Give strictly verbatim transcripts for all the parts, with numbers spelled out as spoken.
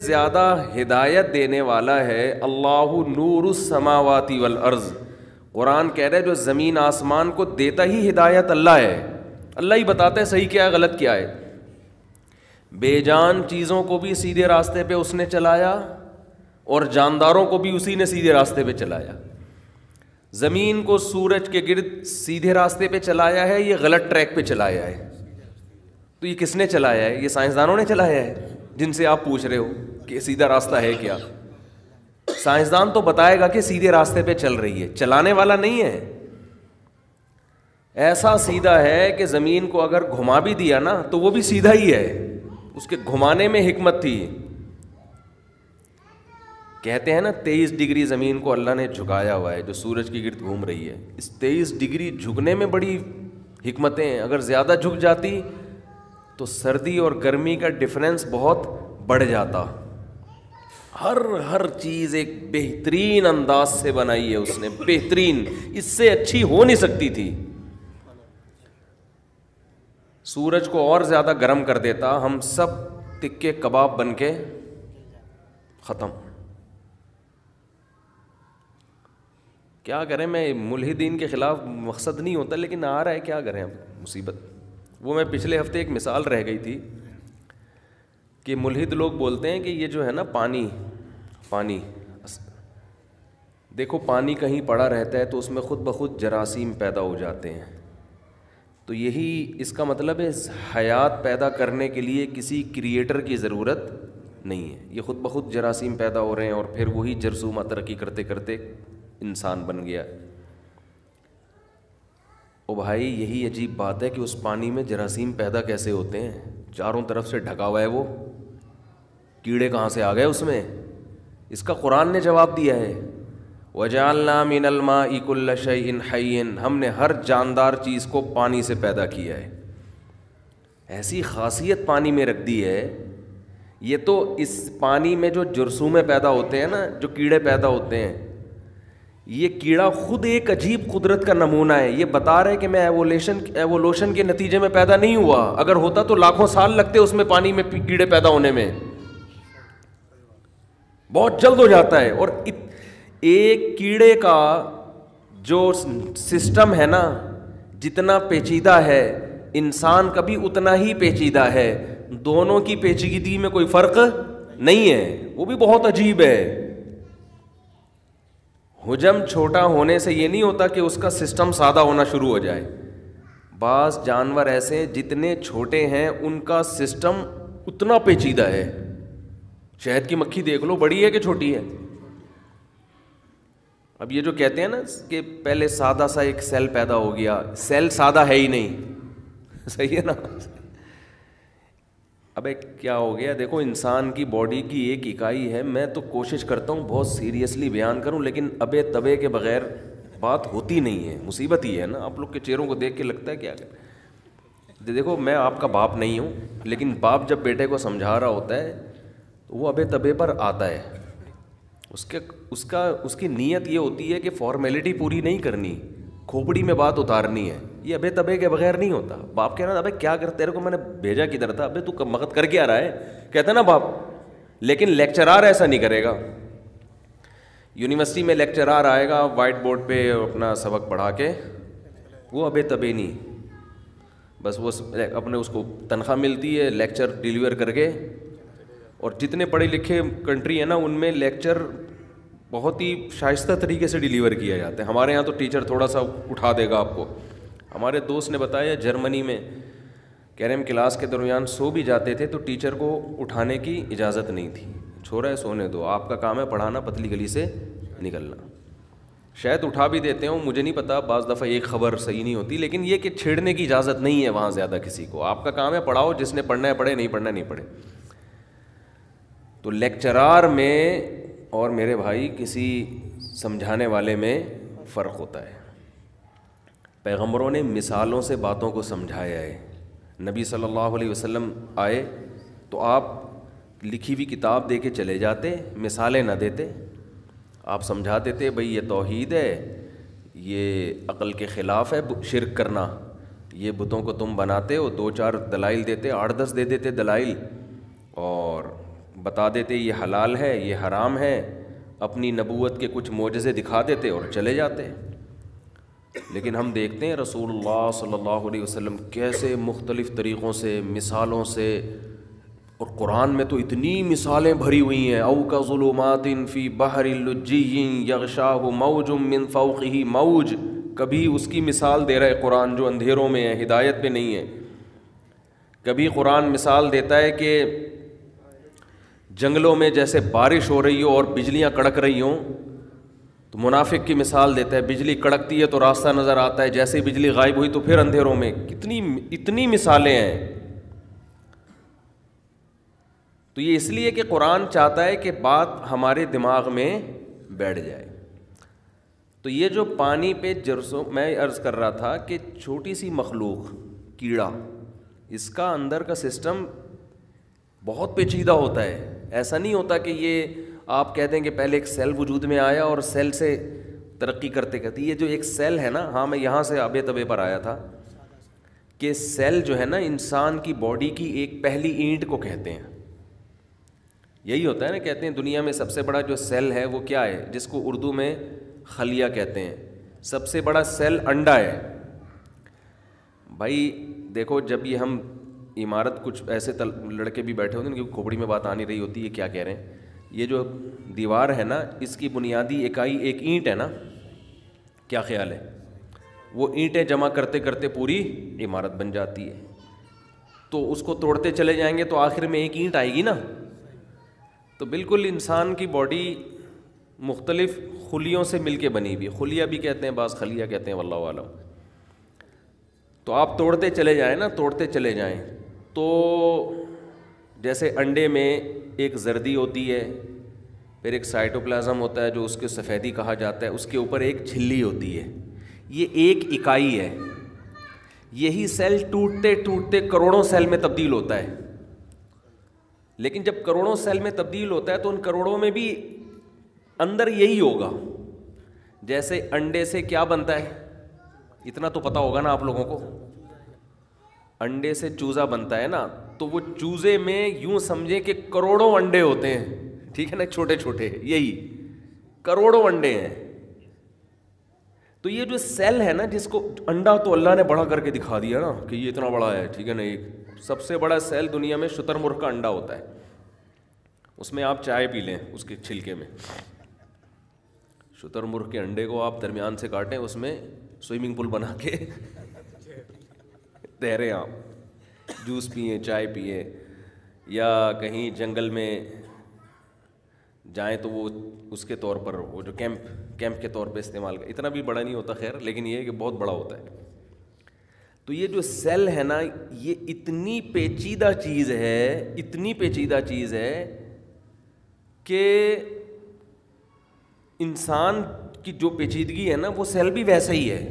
زیادہ ہدایت دینے والا ہے اللہ نور السماوات والارض. قرآن کہہ رہا ہے جو زمین آسمان کو دیتا ہی ہدایت اللہ ہے. اللہ ہی بتاتا ہے صحیح کیا ہے غلط کیا ہے. بے جان چیزوں کو بھی سیدھے راستے پہ اس نے چلایا اور جانداروں کو بھی اسی نے سیدھے راستے پہ چلایا. زمین کو سورج کے گرد سیدھے راستے پہ چلایا ہے, یہ غلط ٹریک پہ چلایا ہے. تو یہ کس نے چلایا ہے؟ یہ سائنسدانوں نے چلایا ہے جن سے آپ پوچھ رہے ہو کہ سیدھا راستہ ہے کیا. سائنسدان تو بتائے گا کہ سیدھے راستے پہ چل رہی ہے, چلانے والا نہیں ہے. ایسا سیدھا ہے کہ زمین کو اگر گھما بھی دیا نا تو وہ بھی سیدھا ہی ہے, اس کے گھمانے میں حکمت تھی. کہتے ہیں نا تیئیس ڈگری زمین کو اللہ نے جھکایا ہوا ہے جو سورج کی گرد گھوم رہی ہے. اس تیئیس ڈگری جھکنے میں بڑی حکمتیں ہیں. اگر زیادہ جھک جاتی تو سردی اور گرمی کا ڈفرینس بہت بڑھ جاتا. ہر ہر چیز ایک بہترین انداز سے بنائی ہے اس نے, بہترین, اس سے اچھی ہو نہیں سکتی تھی. سورج کو اور زیادہ گرم کر دیتا, ہم سب تکے کباب بن کے ختم. کیا کریں, میں ملحدین کے خلاف مقصد نہیں ہوتا لیکن آ رہا ہے, کیا کریں اب مصیبت. وہ میں پچھلے ہفتے ایک مثال رہ گئی تھی کہ ملحد لوگ بولتے ہیں کہ یہ جو ہے نا پانی پانی دیکھو پانی کہیں پڑا رہتا ہے تو اس میں خود بخود جراثیم پیدا ہو جاتے ہیں. تو یہی اس کا مطلب ہے حیات پیدا کرنے کے لیے کسی کریٹر کی ضرورت نہیں ہے, یہ خود بخود جراثیم پیدا ہو رہے ہیں اور پھر وہی جرثومہ ترقی کرتے کرتے انسان بن گیا. او بھائی یہی عجیب بات ہے کہ اس پانی میں جراثیم پیدا کیسے ہوتے ہیں؟ چاروں طرف سے ڈھکا ہوا ہے, وہ کیڑے کہاں سے آ گئے اس میں؟ اس کا قرآن نے جواب دیا ہے, وَجَعَلْنَا مِنَ الْمَاءِ كُلَّ شَيْءٍ حَيٍّ, ہم نے ہر جاندار چیز کو پانی سے پیدا کیا ہے. ایسی خاصیت پانی میں رکھ دی ہے. یہ تو اس پانی میں جو جرثومے پیدا ہوتے ہیں نا, جو کیڑے پیدا ہوتے ہیں, یہ کیڑا خود ایک عجیب قدرت کا نمونہ ہے. یہ بتا رہے کہ میں ایوولیشن ایوولوشن کے نتیجے میں پیدا نہیں ہوا, اگر ہوتا تو لاکھوں سال لگتے اس میں پانی میں کیڑے پیدا ہونے میں, بہت جلد ہو جاتا ہے. اور ایک کیڑے کا جو سسٹم ہے نا جتنا پیچیدہ ہے, انسان کا بھی اتنا ہی پیچیدہ ہے. دونوں کی پیچیدگی میں کوئی فرق نہیں ہے, وہ بھی بہت عجیب ہے. حجم چھوٹا ہونے سے یہ نہیں ہوتا کہ اس کا سسٹم سادہ ہونا شروع ہو جائے. بعض جانور ایسے جتنے چھوٹے ہیں ان کا سسٹم اتنا پیچیدہ ہے. شہد کی مکھی دیکھ لو, بڑی ہے کہ چھوٹی ہے. اب یہ جو کہتے ہیں نا کہ پہلے سادہ سا ایک سیل پیدا ہو گیا, سیل سادہ ہے ہی نہیں, صحیح ہے نا. اب ایک کیا ہو گیا, دیکھو انسان کی باڈی کی ایک اکائی ہے. میں تو کوشش کرتا ہوں بہت سیریسلی بیان کروں, لیکن ابے تبے کے بغیر بات ہوتی نہیں ہے. مصیبت ہی ہے نا, آپ لوگ کے چہروں کو دیکھ کے لگتا ہے کیا کریں. دیکھو میں آپ کا باپ نہیں ہوں, لیکن باپ جب بیٹے کو سمجھا رہا ہوتا ہے تو وہ ابے تبے پر آتا ہے. اس کے اس کا اس کی نیت یہ ہوتی ہے کہ فارمیلٹی پوری نہیں کرنی, کھوپڑی میں بات اتارنی ہے. یہ ابے تبے کے بغیر نہیں ہوتا. باپ کہہ رہا ابے کیا کرتے, تیرے کو میں نے بھیجا کدھر تھا, ابے تو مغت کر کے آ رہا ہے, کہتا نا باپ. لیکن لیکچرار ایسا نہیں کرے گا. یونیورسٹی میں لیکچرار آئے گا وائٹ بورڈ پہ اپنا سبق پڑھا کے, وہ ابے تبے نہیں, بس وہ اپنے اس کو تنخواہ ملتی ہے لیکچر ڈیلیور کر کے. اور جتنے پڑھے لکھے کنٹری ہیں نا ان میں لیکچر بہت ہی شائستہ طریقے سے ڈیلیور کیا جاتا ہے. ہمارے یہاں تو ٹیچر تھوڑا سا اٹھا دے گا آپ کو. ہمارے دوست نے بتایا جرمنی میں کہہ رہے ہم کلاس کے درمیان سو بھی جاتے تھے تو ٹیچر کو اٹھانے کی اجازت نہیں تھی. چھوڑا ہے سونے دو, آپ کا کام ہے پڑھانا, پتلی گلی سے نکلنا. شاید اٹھا بھی دیتے ہوں, مجھے نہیں پتا, بعض دفعہ ایک خبر صحیح نہیں ہوتی, لیکن یہ کہ چھیڑنے کی اجازت نہیں ہے وہاں زیادہ کسی کو. آپ کا کام ہے پڑھاؤ, جس نے پڑھنا ہے پڑھے, نہیں پڑھنا نہیں پڑھے. تو لیکچرار میں اور میرے بھائی کسی سمجھانے والے میں فرق ہوتا ہے. پیغمبروں نے مثالوں سے باتوں کو سمجھایا ہے. نبی صلی اللہ علیہ وسلم آئے تو آپ لکھی ہوئی کتاب دے کے چلے جاتے, مثالیں نہ دیتے. آپ سمجھا دیتے بھئی یہ توحید ہے, یہ عقل کے خلاف ہے شرک کرنا, یہ بتوں کو تم بناتے ہو, دو چار دلائل دیتے, آٹھ دس دے دیتے دلائل, اور بتا دیتے یہ حلال ہے یہ حرام ہے، اپنی نبوت کے کچھ معجزے دکھا دیتے اور چلے جاتے۔ لیکن ہم دیکھتے ہیں رسول اللہ صلی اللہ علیہ وسلم کیسے مختلف طریقوں سے، مثالوں سے، اور قرآن میں تو اتنی مثالیں بھری ہوئی ہیں، او کا ظلمات فی بحر لجی یغشاہ موج من فوقہ موج، کبھی اس کی مثال دے رہا ہے قرآن جو اندھیروں میں ہے، ہدایت پہ نہیں ہے۔ کبھی قرآن مثال دیتا ہے کہ جنگلوں میں جیسے بارش ہو رہی ہو اور بجلیاں کڑک رہی ہوں، تو منافق کی مثال دیتا ہے، بجلی کڑکتی ہے تو راستہ نظر آتا ہے، جیسے بجلی غائب ہوئی تو پھر اندھیروں میں۔ کتنی اتنی مثالیں ہیں۔ تو یہ اس لیے کہ قرآن چاہتا ہے کہ بات ہمارے دماغ میں بیٹھ جائے۔ تو یہ جو پانی پہ جرسوں، میں عرض کر رہا تھا کہ چھوٹی سی مخلوق کیڑا، اس کا اندر کا سسٹم بہت پیچیدہ ہوتا ہے۔ ایسا نہیں ہوتا کہ یہ آپ کہہ دیں کہ پہلے ایک سیل وجود میں آیا اور سیل سے ترقی کرتے کرتے، یہ جو ایک سیل ہے نا، ہاں میں یہاں سے آبے تبے پر آیا تھا کہ سیل جو ہے نا انسان کی باڈی کی ایک پہلی اینٹ کو کہتے ہیں۔ یہی ہوتا ہے نا، کہتے ہیں دنیا میں سب سے بڑا جو سیل ہے وہ کیا ہے، جس کو اردو میں خلیہ کہتے ہیں۔ سب سے بڑا سیل انڈا ہے۔ بھائی دیکھو، جب یہ ہم عمارت، کچھ ایسے لڑکے بھی بیٹھے ہوتے ہیں کیونکہ کھوپڑی میں بات آ نہیں رہی ہوتی ہے کیا کہہ رہے ہیں، یہ جو دیوار ہے نا، اس کی بنیادی اکائی ایک اینٹ ہے نا، کیا خیال ہے؟ وہ اینٹیں جمع کرتے کرتے پوری عمارت بن جاتی ہے۔ تو اس کو توڑتے چلے جائیں گے تو آخر میں ایک اینٹ آئے گی نا۔ تو بالکل انسان کی باڈی مختلف خلیوں سے مل کے بنی ہوئی، خلیہ بھی کہتے ہیں، بعض خلیہ کہتے ہیں، واللہ عالم۔ تو آپ توڑتے چلے جائیں نا، توڑتے چلے جائیں تو جیسے انڈے میں ایک زردی ہوتی ہے، پھر ایک سائٹوپلازم ہوتا ہے جو اس کے سفیدی کہا جاتا ہے، اس کے اوپر ایک جھلی ہوتی ہے، یہ ایک اکائی ہے۔ یہی سیل ٹوٹتے ٹوٹتے کروڑوں سیل میں تبدیل ہوتا ہے۔ لیکن جب کروڑوں سیل میں تبدیل ہوتا ہے تو ان کروڑوں میں بھی اندر یہی ہوگا۔ جیسے انڈے سے کیا بنتا ہے، اتنا تو پتہ ہوگا نا آپ لوگوں کو، انڈے سے چوزا بنتا ہے نا، تو وہ چوزے میں یوں سمجھیں کہ کروڑوں انڈے ہوتے ہیں، ٹھیک ہے نا، چھوٹے چھوٹے، یہی کروڑوں انڈے ہیں۔ تو یہ جو سیل ہے نا، جس کو انڈا تو اللہ نے بڑا کر کے دکھا دیا نا کہ یہ اتنا بڑا ہے، ٹھیک ہے نا، ایک سب سے بڑا سیل دنیا میں شتر مرغ کا انڈا ہوتا ہے، اس میں آپ چائے پی لیں اس کے چھلکے میں۔ شتر مرغ کے انڈے کو آپ درمیان سے کاٹیں، اس میں سوئمنگ پول بنا کے تیریں، آپ جوس پئیں، چائے پئیں، یا کہیں جنگل میں جائیں تو وہ اس کے طور پر، وہ جو کیمپ کیمپ کے طور پہ استعمال کر، اتنا بھی بڑا نہیں ہوتا خیر، لیکن یہ ہے کہ بہت بڑا ہوتا ہے۔ تو یہ جو سیل ہے نا، یہ اتنی پیچیدہ چیز ہے، اتنی پیچیدہ چیز ہے کہ انسان کی جو پیچیدگی ہے نا، وہ سیل بھی ویسا ہی ہے۔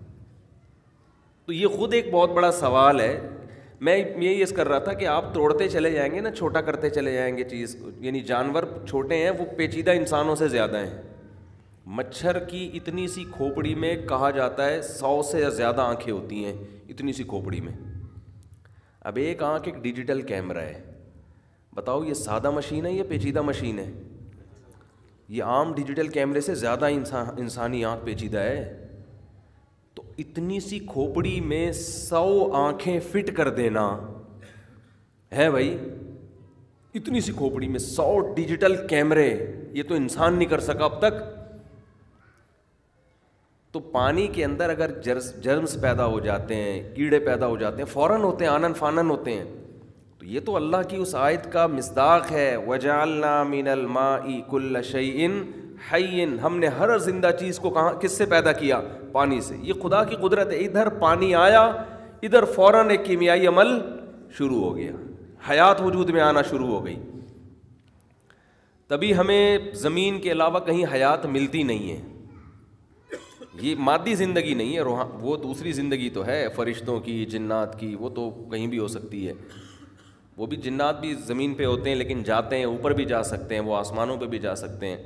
تو یہ خود ایک بہت بڑا سوال ہے۔ میں یہ عرض کر رہا تھا کہ آپ توڑتے چلے جائیں گے نا، چھوٹا کرتے چلے جائیں گے چیز، یعنی جانور چھوٹے ہیں، وہ پیچیدہ انسانوں سے زیادہ ہیں۔ مچھر کی اتنی سی کھوپڑی میں کہا جاتا ہے سو سے زیادہ آنکھیں ہوتی ہیں، اتنی سی کھوپڑی میں۔ اب ایک آنکھ ایک ڈیجیٹل کیمرہ ہے، بتاؤ یہ سادہ مشین ہے یا پیچیدہ مشین ہے؟ یہ عام ڈیجیٹل کیمرے سے زیادہ انسان انسانی آنکھ پیچیدہ ہے۔ تو اتنی سی کھوپڑی میں سو آنکھیں فٹ کر دینا ہے بھائی، اتنی سی کھوپڑی میں سو ڈیجیٹل کیمرے، یہ تو انسان نہیں کر سکا اب تک۔ تو پانی کے اندر اگر جرمز پیدا ہو جاتے ہیں، کیڑے پیدا ہو جاتے ہیں، فوراً ہوتے ہیں، آنن فانن ہوتے ہیں۔ تو یہ تو اللہ کی اس آیت کا مصداق ہے، وَجَعَلْنَا مِنَ الْمَاءِ كُلَّ شَيْءٍ حَيٍّ، ہم نے ہر زندہ چیز کو کہاں، کس سے پیدا کیا؟ پانی سے۔ یہ خدا کی قدرت ہے، ادھر پانی آیا، ادھر فوراً ایک کیمیائی عمل شروع ہو گیا، حیات وجود میں آنا شروع ہو گئی۔ تبھی ہمیں زمین کے علاوہ کہیں حیات ملتی نہیں ہے۔ یہ مادی زندگی نہیں ہے، وہ دوسری زندگی تو ہے، فرشتوں کی، جنات کی، وہ تو کہیں بھی ہو سکتی ہے۔ وہ بھی جنات بھی زمین پہ ہوتے ہیں لیکن جاتے ہیں، اوپر بھی جا سکتے ہیں، وہ آسمانوں پہ بھی جا سکتے ہیں۔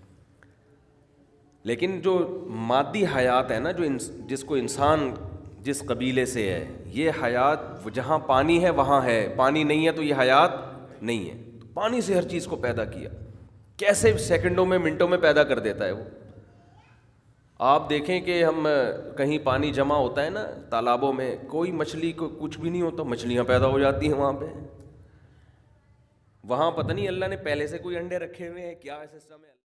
لیکن جو مادی حیات ہے نا، جو جس کو انسان جس قبیلے سے ہے، یہ حیات جہاں پانی ہے وہاں ہے، پانی نہیں ہے تو یہ حیات نہیں ہے۔ پانی سے ہر چیز کو پیدا کیا. کیسے سیکنڈوں میں منٹوں میں پیدا کر دیتا ہے وہ. آپ دیکھیں کہ ہم کہیں پانی جمع ہوتا ہے نا تالابوں میں, کوئی مچھلی کو کچھ بھی نہیں ہوتا, مچھلیاں پیدا ہو جاتی ہیں وہاں پہ. وہاں پتہ نہیں اللہ نے پہلے سے کوئی انڈے رکھے ہوئے ہیں کیا سسٹم ہے.